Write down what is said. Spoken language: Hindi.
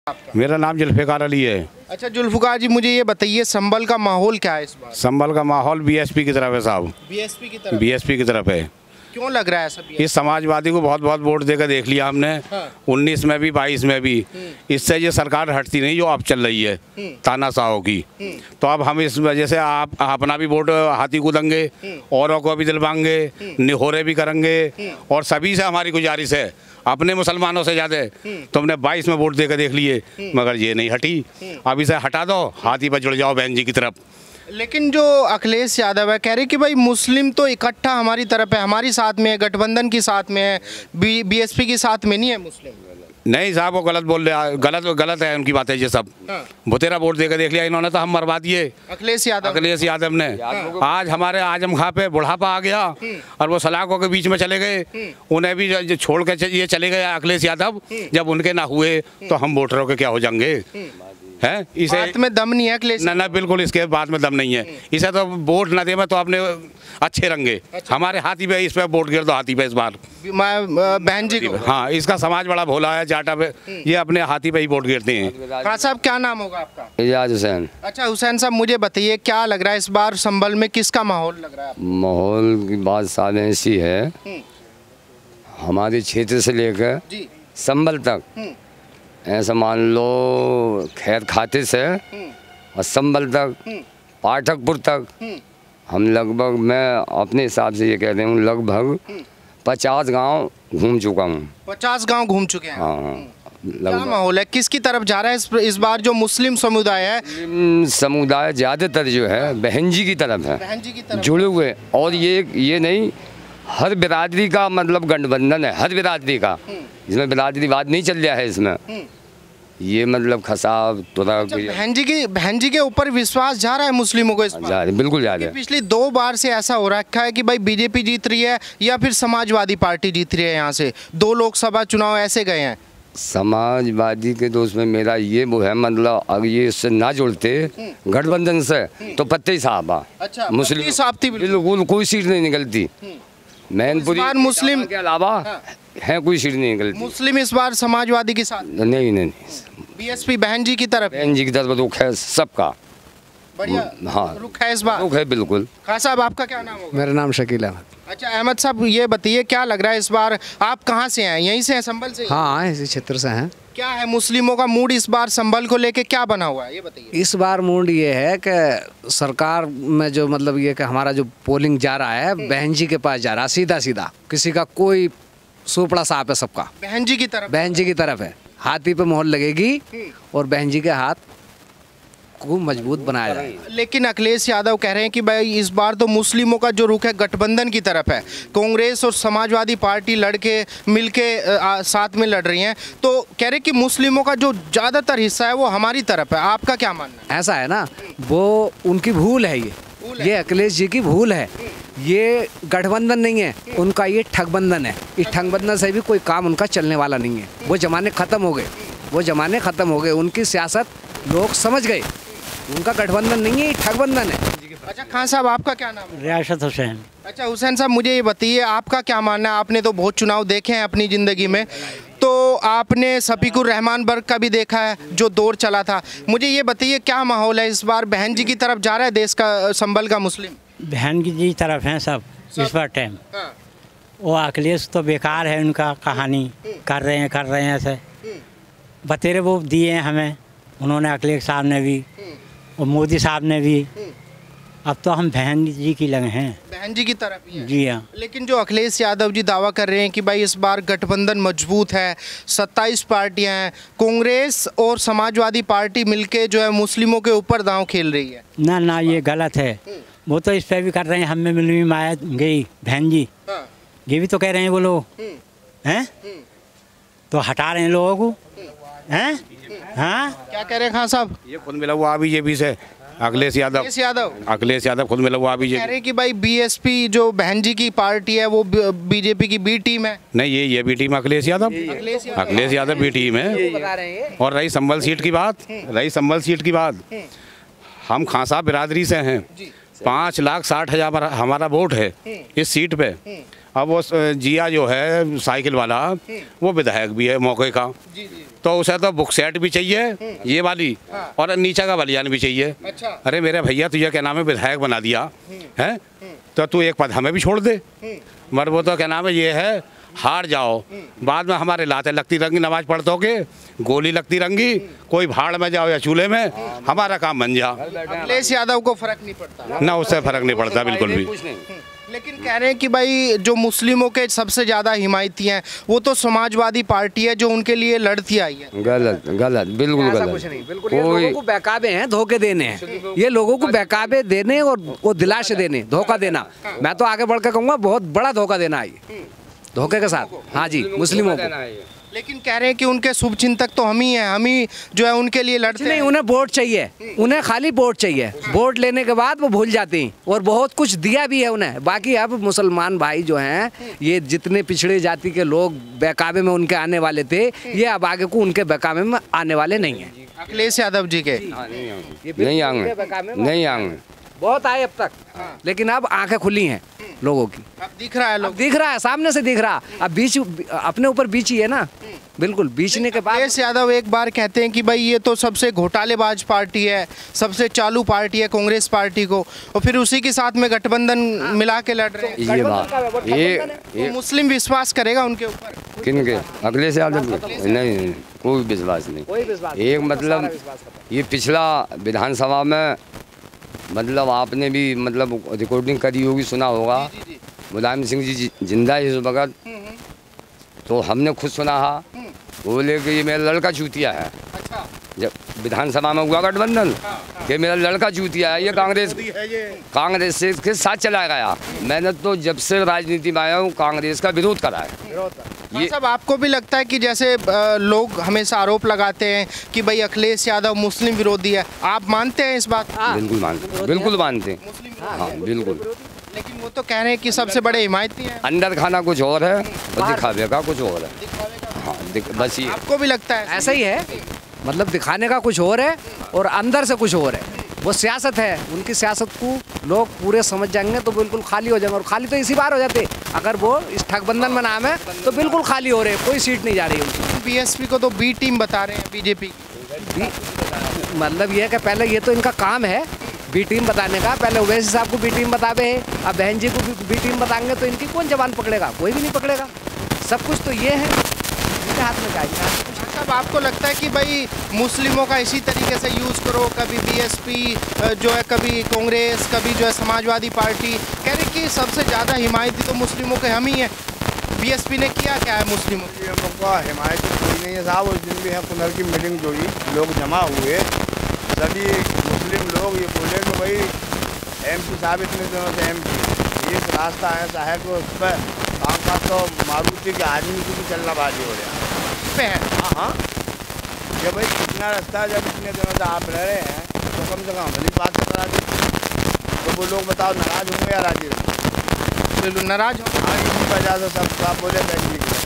आपका? मेरा नाम जुल्फ़िकार अली है। अच्छा जुल्फ़िकार जी, मुझे ये बताइए संभल का माहौल क्या है इस बार? संभल का माहौल बीएसपी की तरफ है साहब, बीएसपी की तरफ। बीएसपी की तरफ है। क्यों लग रहा है सब? इस समाजवादी को बहुत बहुत वोट देकर देख लिया हमने, हाँ। 19 में भी 22 में भी। इससे ये सरकार हटती नहीं जो अब चल रही है तानाशाहों की। तो अब हम इस वजह से आप अपना भी वोट हाथी कूदेंगे, औरों को भी दिलवाएंगे, निहोरे भी करेंगे। और सभी से हमारी गुजारिश है, अपने मुसलमानों से ज़्यादा तुमने 22 में वोट देकर देख लिए, मगर ये नहीं हटी। अब इसे हटा दो, हाथी पर जुड़ जाओ बहन जी की तरफ। लेकिन जो अखिलेश यादव है कह रहे कि भाई मुस्लिम तो इकट्ठा हमारी तरफ है, हमारी साथ में है, गठबंधन की साथ में है, बीएसपी की साथ में नहीं है मुस्लिम। नहीं साहब, वो गलत बोल रहे, गलत है उनकी बातें ये सब। हाँ। भुतेरा वोट देकर देख लिया इन्होंने, तो हम मरवा दिए अखिलेश यादव ने। आज हमारे आजम खां पे बुढ़ापा आ गया और वो सलाखों के बीच में चले गए, उन्हें भी छोड़ के ये चले गए अखिलेश यादव। जब उनके ना हुए तो हम वोटरों के क्या हो जाएंगे? है इसे बात में दम नहीं है अखिलेश? ना बिल्कुल इसके बात में दम नहीं है। इसे तो वोट ना दे, मैं तो अपने अच्छे रंगे। अच्छा। हमारे हाथी पे इस पे वोट गिर दो, हाथी पे इस बार बहन जी को। हाँ, इसका समाज बड़ा भोला है, जाटा पे ये अपने हाथी पे ही वोट गिरते हैं। खान साहब क्या नाम होगा आपका? एजाज हुसैन। अच्छा हुसैन साहब, मुझे बताइए क्या लग रहा है इस बार संभल में किसका माहौल लग रहा है आपको? माहौल की बात साल ऐसी है, हमारे क्षेत्र से लेकर जी। संभल तक, ऐसा मान लो खैर खाते से और संभल तक, पाठकपुर तक, हम लगभग, मैं अपने हिसाब से ये कह रहा हूँ, लगभग 50 गांव घूम चुका हूँ। 50 गांव घूम चुके हैं। हाँ, क्या माहौल है, किसकी तरफ जा रहा है इस बार? जो मुस्लिम समुदाय है, समुदाय ज़्यादातर जो है बहन जी की तरफ है, बहन जी की तरफ जुड़े हुए। और ये नहीं, हर बिरादरी का मतलब गठबंधन है, हर बिरादरी का। इसमें बिरादरीवाद नहीं चल रहा है इसमें। ये मतलब खसाब तुरक। बहन जी के ऊपर विश्वास जा रहा है मुस्लिमों को इस बार? बिल्कुल जा रहा है। पिछली 2 बार से ऐसा हो रखा है कि भाई बीजेपी जीत रही है या फिर समाजवादी पार्टी जीत रही है। यहाँ से 2 लोकसभा चुनाव ऐसे गए हैं। समाजवादी के दोस्त में मेरा ये वो है, मतलब अगर ये इससे ना जुड़ते गठबंधन से तो पत्ते ही साहब। अच्छा, मुस्लिम साहब थी बिल्कुल, कोई सीट नहीं निकलती। मैनपुरी मुस्लिम के अलावा है कोई सीट नहीं निकलती। मुस्लिम इस बार समाजवादी के साथ नहीं, बीएसपी बहन जी की तरफ। बहन जी की तरफ रुख है सबका। बढ़िया। हाँ, रुख है इस बार। रुख है बिल्कुल। खान साहब आपका क्या नाम होगा? मेरा नाम शकील अहमद। अच्छा अहमद साहब, ये बताइए क्या लग रहा है इस बार? आप कहाँ से हैं? यहीं से हैं, संभल से? हाँ, इसी क्षेत्र से हैं। क्या है मुस्लिमों का मूड इस बार संभल को लेके, क्या बना हुआ है ये बताइए? इस बार मूड ये है कि सरकार में जो मतलब ये कि हमारा जो पोलिंग जा रहा है बहन जी के पास जा रहा है, सीधा सीधा, किसी का कोई सोपड़ा साफ है, सबका बहन जी की तरफ। बहन जी की तरफ है। हाथी पे मोहर लगेगी और बहन जी के हाथ को मजबूत बनाया जाएगा। लेकिन अखिलेश यादव कह रहे हैं कि भाई इस बार तो मुस्लिमों का जो रुख है गठबंधन की तरफ है। कांग्रेस और समाजवादी पार्टी लड़के मिलके साथ में लड़ रही हैं, तो कह रहे कि मुस्लिमों का जो ज़्यादातर हिस्सा है वो हमारी तरफ है। आपका क्या मानना है? ऐसा है ना, वो उनकी भूल है, ये अखिलेश जी की भूल है। ये गठबंधन नहीं है उनका, ये ठगबंधन है। इस ठगबंधन से भी कोई काम उनका चलने वाला नहीं है। वो ज़माने ख़त्म हो गए, वो ज़माने ख़त्म हो गए। उनकी सियासत लोग समझ गए, उनका गठबंधन नहीं है, ठगबंधन है। अच्छा खान साहब आपका क्या नाम है? रियासत हुसैन। अच्छा हुसैन साहब, मुझे ये बताइए आपका क्या मानना है? आपने तो बहुत चुनाव देखे हैं अपनी ज़िंदगी में, तो आपने शफीकुर रहमान बर्ग का भी देखा है जो दौर चला था। मुझे ये बताइए क्या माहौल है इस बार? बहन जी की तरफ जा रहा है देश का, संभल का मुस्लिम? बहन की जी तरफ हैं सब इस बार टाइम। हाँ। वो अखिलेश तो बेकार है, उनका कहानी कर रहे हैं ऐसे बतेरे वो दिए हैं हमें उन्होंने, अखिलेश साहब ने भी और मोदी साहब ने भी। अब तो हम बहन जी की लगे हैं, बहन जी की तरफ ही है। जी हाँ। लेकिन जो अखिलेश यादव जी दावा कर रहे हैं कि भाई इस बार गठबंधन मजबूत है, 27 पार्टियां हैं, कांग्रेस और समाजवादी पार्टी मिलके जो है मुस्लिमों के ऊपर दांव खेल रही है। ना ये गलत है। वो तो इस पर भी कर रहे हैं, हमें मिलवी माया गई बहन जी, ये भी तो कह रहे हैं वो लोग हैं, तो हटा रहे हैं लोगों को हैं। हाँ, क्या कह रहे हैं खान साहब? ये खुद मिला हुआ बीजेपी से अखिलेश यादव खुद मिला हुआ बीजेपी। कह रहे हैं कि भाई बीएसपी जो बहन जी की पार्टी है वो बीजेपी की बी टीम है। नहीं, ये B team Akhilesh Yadav B team है। और रही संभल सीट की बात, हम खान साहब बिरादरी से हैं। 5,60,000 हमारा वोट है इस सीट पे। अब वो जिया जो है साइकिल वाला, वो विधायक भी है मौके का। तो उसे तो बुक सेट भी चाहिए ये वाली, और नीचे का बलियान भी चाहिए। अच्छा। अरे मेरे भैया तुझे क्या नाम है विधायक बना दिया है, तो तू एक पद हमें भी छोड़ दे। मगर वो तो क्या नाम है ये है हार जाओ, बाद में हमारे लाते लगती रंगी नमाज पढ़तों के, गोली लगती रंगी, कोई भाड़ में जाओ या चूल्हे में, हमारा काम बन जा। अखिलेश यादव को फर्क नहीं पड़ता ना उससे फर्क नहीं पड़ता बिल्कुल भी। लेकिन कह रहे हैं कि भाई जो मुस्लिमों के सबसे ज़्यादा हिमायती हैं वो तो समाजवादी पार्टी है जो उनके लिए लड़ती आई है। गलत गलत, बिल्कुल ऐसा गलत। कुछ नहीं, बिल्कुल ये लोगों को बहकावे हैं, धोखे देने हैं। ये लोगों को बहकावे देने और दिलासे देने, धोखा देना। मैं तो आगे बढ़ के कहूँगा बहुत बड़ा धोखा देना है धोखे के साथ। हाँ जी, मुस्लिमों को। लेकिन कह रहे हैं कि उनके शुभचिंतक तो हम ही हैं, हम ही जो है उनके लिए लड़ते नहीं, हैं। उन्हें वोट चाहिए, उन्हें खाली वोट चाहिए। वोट लेने के बाद वो भूल जाती हैं, और बहुत कुछ दिया भी है उन्हें। बाकी अब मुसलमान भाई जो हैं, ये जितने पिछड़े जाति के लोग बहकावे में उनके आने वाले थे, ये अब आगे को उनके बहकावे में आने वाले नहीं हैं। अखिलेश यादव जी के नहीं आएंगे, नहीं आएंगे। बहुत आए अब तक, लेकिन अब आंखें खुली हैं लोगों की। अब दिख रहा है अब लोग, दिख रहा है, सामने से दिख रहा। अब बीच अपने ऊपर बीच ही है ना, बिल्कुल बीचने के बाद। अखिलेश यादव एक बार कहते हैं कि भाई ये तो सबसे घोटालेबाज पार्टी है, सबसे चालू पार्टी है कांग्रेस पार्टी को, और फिर उसी के साथ में गठबंधन मिला के लड़ रहे हैं। ये बात ये तो मुस्लिम विश्वास करेगा उनके ऊपर? किन के? अखिलेश यादव के? नहीं, कोई विश्वास नहीं। कोई विश्वास एक मतलब ये पिछला विधानसभा में मतलब आपने भी मतलब रिकॉर्डिंग करी होगी, सुना होगा, मुलायम सिंह जी जिंदा है इस वक्त, तो हमने खुद सुना है, बोले कि ये मेरा लड़का चूतिया है। अच्छा। जब विधानसभा में हुआ गठबंधन कि मेरा लड़का चूतिया है, ये कांग्रेस से के साथ चला गया। मैंने तो जब से राजनीति में आया हूँ कांग्रेस का विरोध करा है। ये सब आपको भी लगता है कि जैसे लोग हमेशा आरोप लगाते हैं कि भाई अखिलेश यादव मुस्लिम विरोधी है, आप मानते हैं इस बात? बिल्कुल मानते, बिल्कुल मानते। हाँ बिल्कुल। लेकिन वो तो कह रहे हैं कि सबसे बड़े हिमायती हैं। अंदर खाना कुछ और है और दिखावे का कुछ और है। हाँ बस ये आपको भी लगता है ऐसा ही है, मतलब दिखाने का कुछ और है और अंदर से कुछ और है। वो सियासत है, उनकी सियासत को लोग पूरे समझ जाएंगे तो बिल्कुल खाली हो जाएंगे। और खाली तो इसी बार हो जाते, अगर वो इस ठगबंधन में नाम है तो बिल्कुल खाली हो रहे, कोई सीट नहीं जा रही उनकी। बीएसपी को तो बी टीम बता रहे हैं बीजेपी। मतलब ये है कि पहले ये तो इनका काम है बी टीम बताने का। पहले ओवैसी साहब को बी टीम बतावे है, अब बहन जी को बी टीम बताएंगे तो इनकी कौन जबान पकड़ेगा? कोई भी नहीं पकड़ेगा। सब कुछ तो ये है, इनके हाथ में चाहिए। सब आपको लगता है कि भाई मुस्लिमों का इसी तरीके से यूज़ करो, कभी बीएसपी जो है, कभी कांग्रेस, कभी जो है समाजवादी पार्टी, कह रही कि सबसे ज़्यादा हिमायती तो मुस्लिमों के हम ही हैं। बीएसपी ने किया क्या है मुस्लिमों की? हम लोग का हिमायत कोई नहीं है साहब। उस दिन भी है पुनर की मीटिंग जो ही लोग जमा हुए, सभी मुस्लिम लोग ये बोले कि भाई एमपी साहब इतने दिनों से एमपी, एक रास्ता ऐसा है कि उस पर काम का तो मारुति के आदमी की भी चलनाबाजी हो रहा पे है। हाँ हाँ, जब भाई कितना रास्ता जब इतने दिनों से आप रह रहे हैं तो कम से कम हमारी बात तो करा दीजिए। तो वो लोग बताओ नाराज होंगे या राजी होंगे? नाराज हो। हाँ, इसी वजह से सब बोले